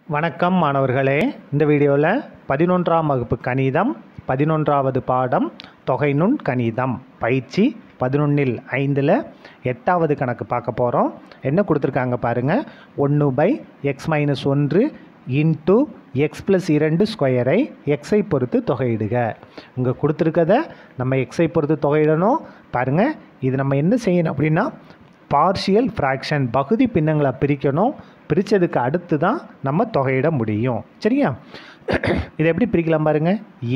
வணக்கம் மாணவர்களே. இந்த வீடியோவில் 11ஆம் வகுப்பு கணிதம் 11வது பாடம் தொகைநுண் கணிதம் பயிற்சி 11ல் 5ல் 8வது கணக்கு பார்க்க போகிறோம். என்ன கொடுத்துருக்காங்க பாருங்கள். 1/x-1 இன்ட்டு எக்ஸ் ப்ளஸ் 2 ஸ்கொயரை எக்ஸை பொறுத்து தொகையிடுக. இங்கே கொடுத்துருக்கதை நம்ம எக்ஸை பொறுத்து தொகையிடணும். பாருங்கள், இது நம்ம என்ன செய்யணும் அப்படின்னா பார்ஷியல் ஃப்ராக்ஷன் பகுதி பின்னங்களை பிரிக்கணும். பிரித்ததுக்கு அடுத்து தான் நம்ம தொகையிட முடியும். சரியா? இதை எப்படி பிரிக்கலாம் பாருங்கள்.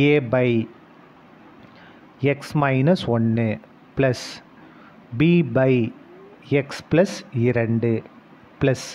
a/x-1 plus b/x+2 plus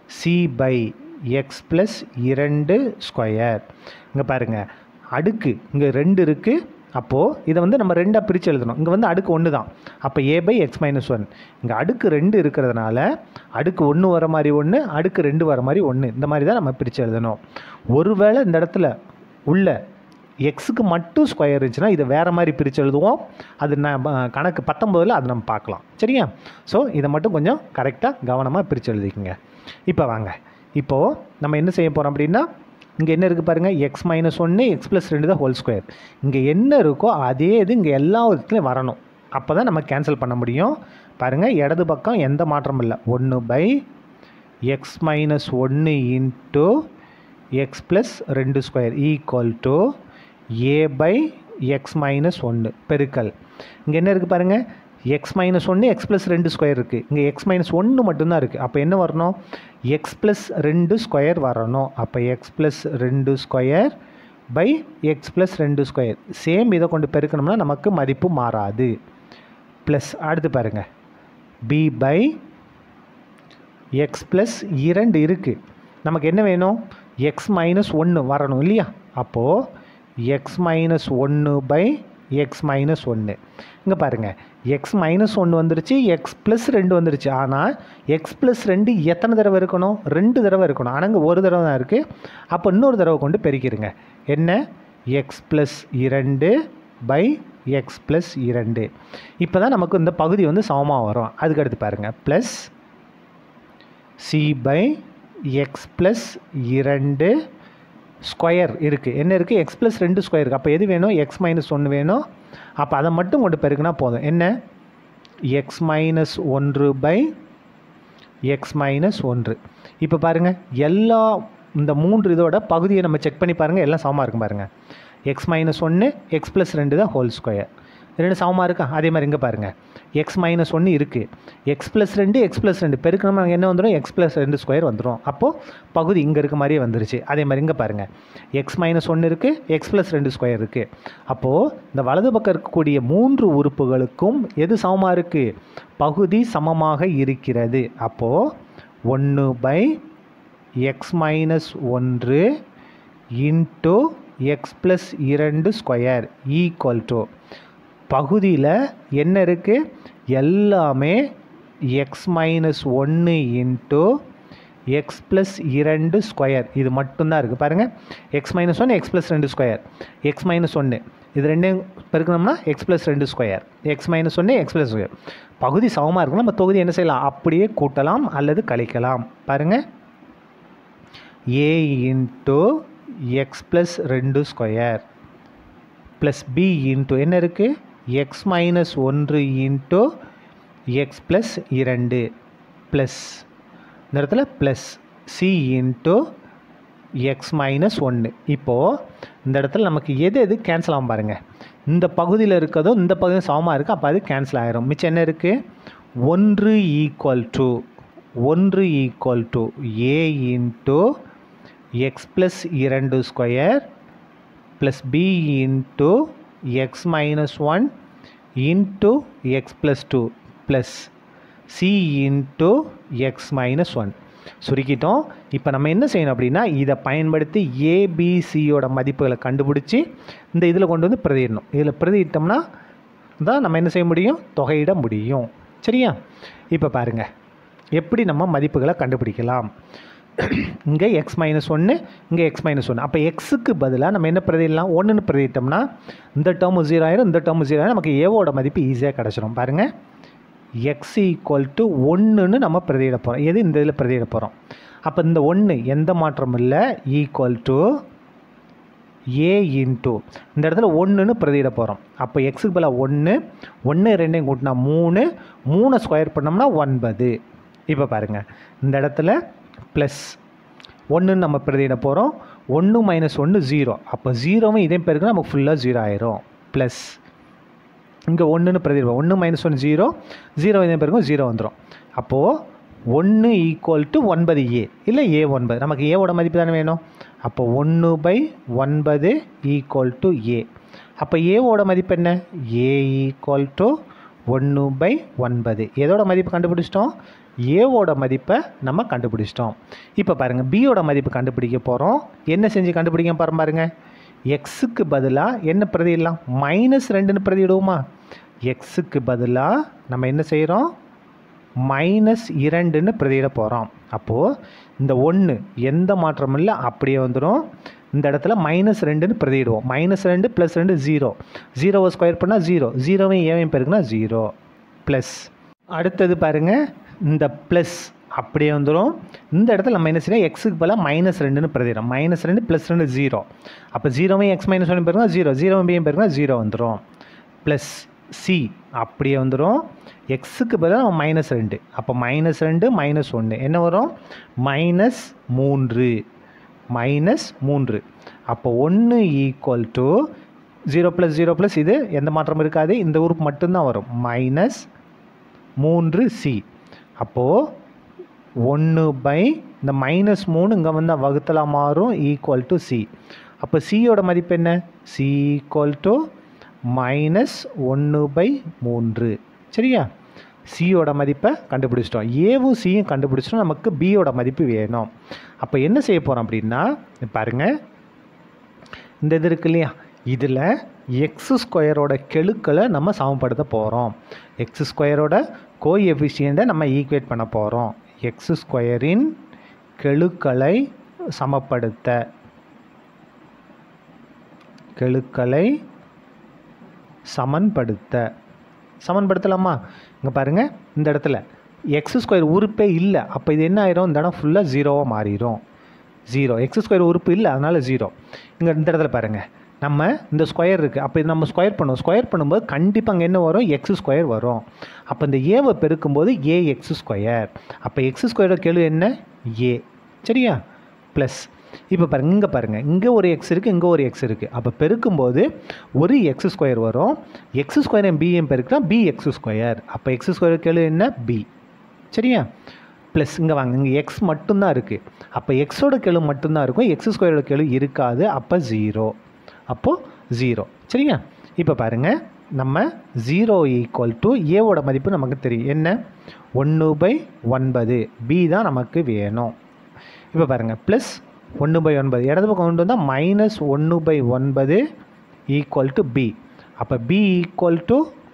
c/x+2 square. இங்கே பாருங்கள், அடுக்கு இங்கே 2 இருக்குது. அப்போது இதை நம்ம 2ஆக பிரித்து எழுதணும். இங்கே அடுக்கு 1 தான். அப்போ a/x-1 இங்கே அடுக்கு 2 இருக்கிறதுனால அடுக்கு 1 வர மாதிரி 1, அடுக்கு 2 வர மாதிரி 1, இந்த மாதிரி தான் நம்ம பிரித்து எழுதணும். ஒருவேளை இந்த இடத்துல உள்ள எக்ஸுக்கு மட்டும் ஸ்கொயர் இருந்துச்சுன்னா இதை வேறு மாதிரி பிரித்து எழுதுவோம். அது கணக்கு 19ல் அது நம்ம பார்க்கலாம். சரியா? ஸோ இதை மட்டும் கொஞ்சம் கரெக்டாக கவனமாக பிரித்து எழுதிக்கோங்க. இப்போ வாங்க, இப்போது நம்ம என்ன செய்ய போகிறோம் அப்படின்னா, இங்கே என்ன இருக்குது பாருங்கள். x-1 x+2 தான் ஹோல் ஸ்கொயர். இங்கே என்ன இருக்கோ அதே இது இங்கே எல்லா விதத்துலையும் வரணும். அப்போ தான் நம்ம கேன்சல் பண்ண முடியும். பாருங்கள், இடது பக்கம் எந்த மாற்றமும் இல்லை. 1/x-1 into x+2 square equal to a/x-1 பெருக்கல். இங்கே என்ன இருக்குது பாருங்கள். x-1 x+2 ஸ்கொயர் இருக்குது. இங்கே x-1 மட்டும்தான் இருக்குது. அப்போ என்ன வரணும்? x+2 ஸ்கொயர் வரணும். அப்போ x+2 square by x+2 square. Same இதை கொண்டு பெருக்கணும்னா நமக்கு மதிப்பு மாறாது. ப்ளஸ் அடுத்து பாருங்கள், b/x+2 இருக்குது. நமக்கு என்ன வேணும்? x-1 வரணும் இல்லையா? அப்போது x-1/x-1. இங்கே பாருங்கள், x-1 வந்துருச்சு, x+2 வந்துருச்சு. ஆனால் x+2 எத்தனை தடவை இருக்கணும்? 2 தடவை இருக்கணும். ஆனால் இங்கே ஒரு தடவை தான் இருக்குது. அப்போ இன்னொரு தடவை கொண்டு பெருக்கிடுங்க. என்ன? x+2/x+2. இப்போ தான் நமக்கு இந்த பகுதி சமமாக வரும். அதுக்கடுத்து பாருங்கள், ப்ளஸ் c/x+2 ஸ்கொயர் இருக்குது. என்ன இருக்குது? x+2 ஸ்கொயர் இருக்குது. அப்போ எது வேணும்? x-1 வேணும். அப்போ அதை மட்டும் கொண்டு பெருக்கினா போதும். என்ன? x-1/x-1. இப்போ பாருங்கள், எல்லா இந்த 3 இதோட பகுதியை நம்ம செக் பண்ணி பாருங்கள். எல்லாம் சமமாக இருக்கும் பாருங்கள். x-1 x+2 தான் ஹோல் ஸ்கொயர். 2 சமமாக இருக்கா? அதே மாதிரி இங்கே பாருங்கள், x-1 இருக்குது, x+2 பெருக்கணும். நாங்கள் என்ன வந்துடும்? x+2 ஸ்கொயர் வந்துடும். அப்போது பகுதி இங்கே இருக்க மாதிரியே வந்துருச்சு. அதே மாதிரி இங்கே பாருங்கள், x-1 இருக்குது, x+2 ஸ்கொயர் இருக்குது. அப்போது இந்த வலது பக்கம் இருக்கக்கூடிய 3 உறுப்புகளுக்கும் எது சமமாக இருக்குது? பகுதி சமமாக இருக்கிறது. அப்போது 1/x-1 into x+2 square equal to பகுதியில் என்ன இருக்குது? எல்லாமே x-1 இன்ட்டு x+2 ஸ்கொயர். இது மட்டும்தான் இருக்குது பாருங்கள். x-1 x+2 ஸ்கொயர், x-1 இது ரெண்டையும் பெருக்கணும்னா x+2 ஸ்கொயர், x-1 x+2. பகுதி சமமாக இருக்கும். நம்ம தொகுதி என்ன செய்யலாம்? அப்படியே கூட்டலாம் அல்லது கழிக்கலாம். பாருங்கள், a into x+2 square plus b into என்ன இருக்குது? x-1 இன்ட்டு x+2 ப்ளஸ் இந்த இடத்துல ப்ளஸ் c இன்ட்டு x-1. இப்போது இந்த இடத்துல நமக்கு எது கேன்சல் ஆகும் பாருங்கள். இந்த பகுதியில் இருக்கிறதோ இந்த பகுதியும் சமமாக இருக்குது. அப்போ அது கேன்சல் ஆகிரும். மிச்சம் என்ன இருக்குது? 1 equal to a into x+2 square plus b into x-1 into x+2 plus c into x-1. சுருக்கிட்டோம். இப்போ நம்ம என்ன செய்யணும் அப்படின்னா, இதை பயன்படுத்தி ABCயோட மதிப்புகளை கண்டுபிடிச்சி இந்த இதில் கொண்டு பிரதியிடணும். இதில் பிரதியிட்டோம்னா தான் நம்ம என்ன செய்ய முடியும்? தொகையிட முடியும். சரியா? இப்போ பாருங்கள், எப்படி நம்ம மதிப்புகளை கண்டுபிடிக்கலாம். இங்கே x-1, இங்கே x-1. அப்போ எக்ஸுக்கு பதிலாக நம்ம என்ன பிரதியிடலாம்? 1ன்னு பிரதியிட்டோம்னா இந்த டேர்மு 0 ஆயிரும், இந்த டேர்மு 0 ஆயிரும். நமக்கு ஏவோட மதிப்பு ஈஸியாக கிடச்சிடும். பாருங்கள், எக்ஸ் ஈக்குவல் டு ஒன்றுன்னு நம்ம பிரதியிட போகிறோம். எது இந்த இதில் பிரதியிட போகிறோம். அப்போ இந்த 1 எந்த மாற்றம் இல்லை, ஈக்குவல் டு ஏ இன்ட்டு இந்த இடத்துல 1ன்னு பிரதியிட போகிறோம். அப்போ எக்ஸுக்கு பதிலாக 1, 1 2 கூட்டினா 3, 3 ஸ்கொயர் பண்ணோம்னா 9. இப்போ பாருங்கள் இந்த இடத்துல ப்ளஸ் 1ன்னு நம்ம பிரதியிட போகிறோம். 1 மைனஸ் 1 0. அப்போ 0வும் இதே பேருக்கு நமக்கு ஃபுல்லாக 0 ஆயிரும். ப்ளஸ் இங்கே 1ன்னு பிரதியிடுவோம். 1 மைனஸ் 1 0, 0 இதே பேருக்கும் 0 வந்துடும். அப்போது 1 ஈக்குவல் டு 9A இல்லை A 9. நமக்கு ஏவோட மதிப்பு தானே வேணும். அப்போ 1/9 ஈக்குவல் டு A. அப்போ ஏவோட மதிப்பு என்ன, A ஈக்குவல் டு 1/9. எதோட மதிப்பு கண்டுபிடிச்சிட்டோம், ஏவோட மதிப்பை நம்ம கண்டுபிடிச்சிட்டோம். இப்போ பாருங்கள் பியோட மதிப்பு கண்டுபிடிக்க போகிறோம். என்ன செஞ்சு கண்டுபிடிக்க பாருங்க. எக்ஸுக்கு பதிலாக என்ன பிரதியிடலாம், -2ன்னு பிரதியிடுவோமா. எக்ஸுக்கு பதிலாக நம்ம என்ன செய்கிறோம், -2ன்னு பிரதியிட போகிறோம். அப்போது இந்த 1 எந்த மாற்றமும் இல்லை, அப்படியே வந்துடும். இந்த இடத்துல -2ன்னு பிரதியிடுவோம். -2 + 2 0. 0வை ஸ்கொயர் பண்ணால் 0, 0வையும் ஏவையும் பெருக்குனா 0. ப்ளஸ் அடுத்தது பாருங்கள் இந்த ப்ளஸ் அப்படியே வந்துடும். இந்த இடத்துல நம்ம என்ன செய்யணும், எக்ஸுக்கு பதிலாக -2ன்னு பிரதியிடும். -2 + 2 0. அப்போ 0வையும் x - 1 பெருக்குனா 0, 0வையும் b பெருக்குனா 0 வந்துடும். ப்ளஸ் சி அப்படியே வந்துடும். எக்ஸுக்கு பதிலாக நம்ம -2. அப்போ -2 - 1 என்ன வரும், -3. -3. அப்போ 1 ஈக்குவல் டு 0 + 0 + இது எந்த மாற்றமும் இருக்காது, இந்த உறுப்பு மட்டும்தான் வரும், -3c. அப்போது 1/, இந்த -3 இங்கே வந்தால் வகுத்தலாக மாறும், ஈக்குவல் டு சி. அப்போ சியோட மதிப்பு என்ன, சி ஈக்குவல் டு -1/3. சரியா, சியோட மதிப்பை கண்டுபிடிச்சிட்டோம். ஏவும் சியும் கண்டுபிடிச்சிட்டோம். நமக்கு பியோட மதிப்பு வேணும். அப்போ என்ன செய்ய போகிறோம் அப்படின்னா, பாருங்கள் இந்த இது இருக்கு இல்லையா, இதில் x² கெழுக்களை நம்ம சமப்படுத்த போகிறோம். x² கோஎஃபிஷியண்ட்டை நம்ம ஈக்குவேட் பண்ண போகிறோம். x² கெழுக்களை சமன்படுத்தலாமா. இங்கே பாருங்கள் இந்த இடத்துல x² உறுப்பே இல்லை. அப்போ இது என்ன ஆயிரும், இந்த இடம் ஃபுல்லாக 0வாக மாறிடும். 0 x² உறுப்பு இல்லை, அதனால் 0. இங்கே இந்த இடத்துல பாருங்கள் நம்ம இந்த ஸ்கொயர் இருக்குது. அப்போ இது நம்ம ஸ்கொயர் பண்ணுவோம். ஸ்கொயர் பண்ணும்போது கண்டிப்பாக அங்கே என்ன வரும், x² வரும். அப்போ இந்த ஏவை பெருக்கும்போது ax². அப்போ x² கெழு என்ன, a. சரியா, ப்ளஸ் இப்போ பாருங்கள் இங்கே பாருங்கள், இங்கே ஒரு எக்ஸ் இருக்குது, இங்கே ஒரு எக்ஸ் இருக்குது. அப்போ பெருக்கும்போது ஒரு x² வரும். x² பியும் பெருக்குனா bx². அப்போ x² கெழு என்ன, b. சரியா, ப்ளஸ் இங்கே வாங்க, இங்கே எக்ஸ் மட்டும்தான் இருக்குது. அப்போ எக்ஸோட கெழு மட்டும்தான் இருக்கும், x² கெழு இருக்காது. அப்போ 0. அப்போது 0. சரியா, இப்போ பாருங்கள் நம்ம 0 ஈக்குவல் டு ஏவோட மதிப்பு நமக்கு தெரியும் என்ன, 1/9. பி தான் நமக்கு வேணும். இப்போ பாருங்கள் ப்ளஸ் 1/9 இடது பக்கம் கொண்டு வந்தால் -1/9 ஈக்குவல் டு பி. அப்போ பி ஈக்குவல் டு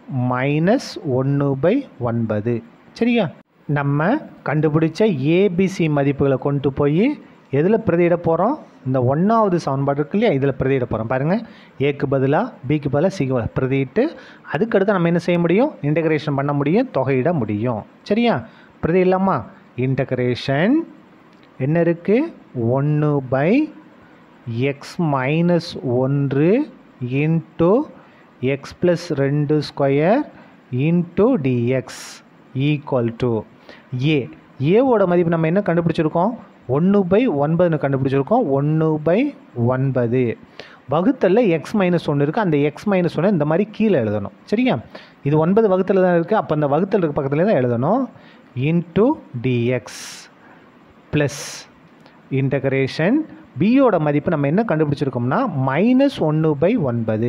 -1/9. சரியா, நம்ம கண்டுபிடிச்ச ஏபிசி மதிப்புகளை கொண்டு போய் எதில் பிரதியிட போகிறோம், இந்த 1வது சமன்பாடு இருக்கு இல்லையா, இதில் பிரதியிட போகிறோம். பாருங்கள் ஏக்கு பதிலாக பிக்கு பதிலாக சிக்கு பதிலாக பிரதியிட்டு அதுக்கடுத்து நம்ம என்ன செய்ய முடியும், இன்டகிரேஷன் பண்ண முடியும், தொகையிட முடியும். சரியா, பிரதியிடலாமா. இன்டகிரேஷன் என்ன இருக்குது, 1/x - 1 into x + 2² into dx equal to A. ஏவோட மதிப்பு நம்ம என்ன கண்டுபிடிச்சிருக்கோம், 1/9 கண்டுபிடிச்சிருக்கோம். 1/9 வகுத்தல்ல x - 1 இருக்குது. அந்த x - 1 இந்த மாதிரி கீழே எழுதணும். சரியா, இது 9 வகுத்தல் தான் இருக்குது. அப்போ அந்த வகுத்தல் இருக்க பக்கத்தில் தான் எழுதணும். இன்ட்டு dx ப்ளஸ் இன்டகிரேஷன் பியோட மதிப்பு நம்ம என்ன கண்டுபிடிச்சிருக்கோம்னா -1/9.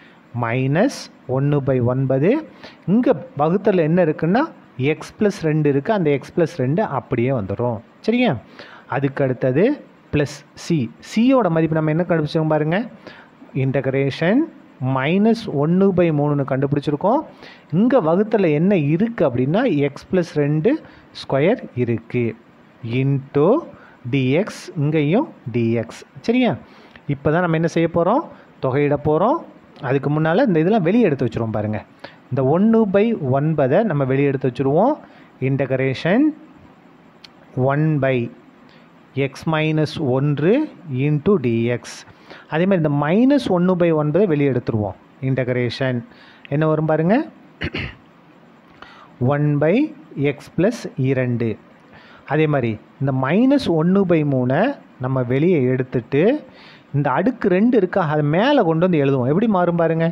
-1/9 இங்கே வகுத்தல் என்ன இருக்குன்னா x + 2 இருக்குது. அந்த x + 2 அப்படியே வந்துடும். சரியா, அதுக்கு அடுத்தது ப்ளஸ் சி. சியோட மதிப்பு நம்ம என்ன கண்டுபிடிச்சிருக்கோம் பாருங்கள், இன்டகிரேஷன் -1/3 கண்டுபிடிச்சிருக்கோம். இங்கே வகுத்தல் என்ன இருக்குது அப்படின்னா x + 2² இருக்குது இன்ட்டு dx, இங்கேயும் dx. சரியா, இப்போ தான் நம்ம என்ன செய்ய போகிறோம், தொகையிட போகிறோம். அதுக்கு முன்னால் இந்த இதெல்லாம் வெளியே எடுத்து வச்சுருவோம் பாருங்கள். இந்த 1/9 நம்ம வெளியே எடுத்து வச்சுருவோம். Integration 1/(x−1) into dx. அதே மாதிரி இந்த -1/9 வெளியே எடுத்துருவோம். இன்டகிரேஷன் என்ன வரும் பாருங்கள், 1/(x+2). அதே மாதிரி இந்த -1/3 நம்ம வெளியே எடுத்துட்டு இந்த அடுக்கு 2 இருக்கா அது மேலே கொண்டு வந்து எழுதுவோம். எப்படி மாறும் பாருங்கள்,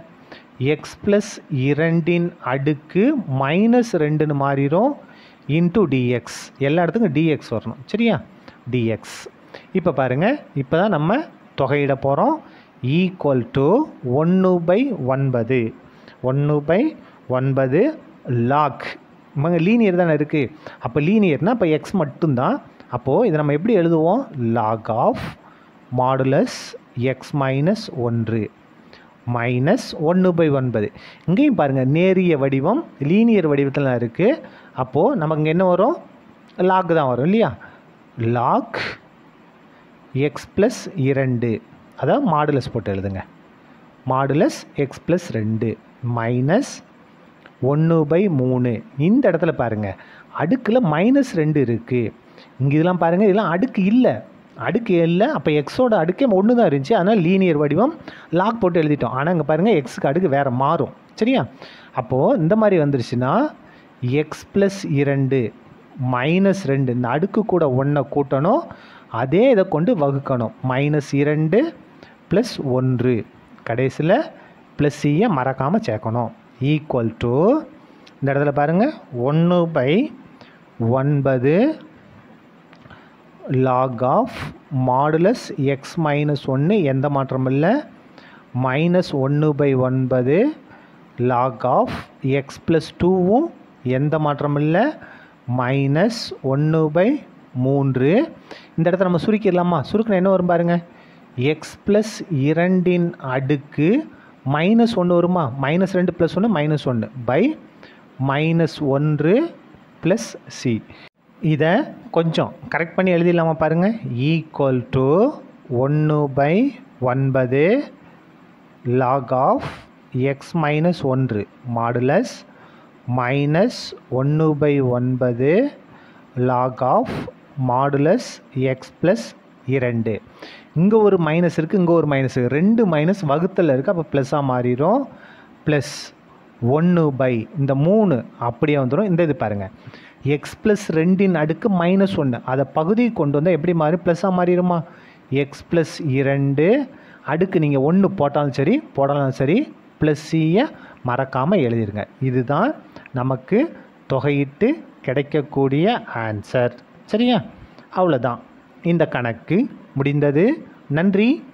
x+2 அடுக்கு -2ன்னு மாறிடும் இன்ட்டு dx. எல்லா இடத்துக்கும் dx வரணும். சரியா, dx. இப்போ பாருங்கள், இப்போ தான் நம்ம தொகையிட போகிறோம். Equal to 1/9. 1/9 லாக். லீனியர் தானே இருக்குது. அப்போ லீனியர்னால் இப்போ எக்ஸ் மட்டும்தான். அப்போது இதை நம்ம எப்படி எழுதுவோம், லாக் ஆஃப் மாடுலஸ் x-1 -1/9. இங்கேயும் பாருங்கள், நேரிய வடிவம் லீனியர் வடிவத்தில் தான் இருக்குது. அப்போது நமக்கு இங்கே என்ன வரும், லாக் தான் வரும் இல்லையா. லாக் x+2, அதாவது மாடுலஸ் போட்டு எழுதுங்க. Modulus x+2 -1/3. இந்த இடத்துல பாருங்கள் அடுக்கில் -2 இருக்குது. இங்கே இதெல்லாம் பாருங்கள், இதெல்லாம் அடுக்கு இல்லை, அடுக்கு இல்லை. அப்போ எக்ஸோட அடுக்கே 1 தான் இருந்துச்சு. அதனால் லீனியர் வடிவம் லாக் போட்டு எழுதிட்டோம். ஆனால் இங்கே பாருங்கள் எக்ஸுக்கு அடுக்கு வேறு மாறும். சரியா, அப்போது இந்த மாதிரி வந்துருச்சுன்னா x+2 -2 இந்த அடுக்கு கூட 1 கூட்டணும். அதே இதை கொண்டு வகுக்கணும். -2 + 1 கடைசியில் +c மறக்காமல் சேர்க்கணும். ஈக்குவல் டு இந்த இடத்துல பாருங்கள் 1/9 log ஆஃப் மாடுலஸ் x-1 எந்த மாற்றமும் இல்லை. -1/9 log ஆஃப் x+2வும் எந்த மாற்றமும் இல்லை. -1/3. இந்த இடத்த நம்ம சுருக்கிடலாமா, சுருக்கினா என்ன வரும் பாருங்கள், x+2 அடுக்கு -1 வருமா, -2 + 1 -1 (-1 + c). இதை கொஞ்சம் கரெக்ட் பண்ணி எழுதிடலாமா பாருங்கள். Equal to 1/9 log of x-1 modulus -1/9 log of modulus x+2. இங்கே ஒரு மைனஸ் இருக்குது, இங்கே ஒரு மைனஸ் இருக்குது, 2 மைனஸ் வகுத்தில் இருக்குது. அப்போ ப்ளஸ்ஸாக மாறிடும். +1/, இந்த 3 அப்படியே வந்துடும். இந்த இது பாருங்கள், x+2 அடுக்கு -1 அதை பகுதி கொண்டு வந்தால் எப்படி மாறி ப்ளஸ்ஸாக மாறிடுமா. x+2 அடுக்கு நீங்கள் 1 போட்டாலும் சரி போடாலும் சரி +c மறக்காமல் எழுதிருங்க. இதுதான் நமக்கு தொகையிட்டு கிடைக்கக்கூடிய ஆன்சர். சரியா, அவ்வளோதான். இந்த கணக்கு முடிந்தது. நன்றி.